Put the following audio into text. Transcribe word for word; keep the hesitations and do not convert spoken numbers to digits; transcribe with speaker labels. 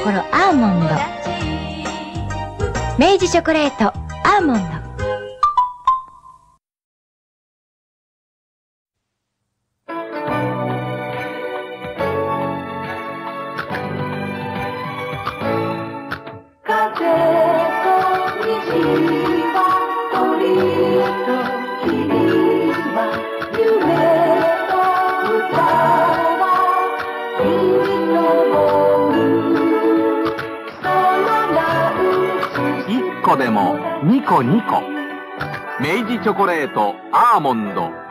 Speaker 1: 心アーモンド。明治チョコレートアーモンド。
Speaker 2: いっこでもにこにこ。明治チョコレートアーモンド。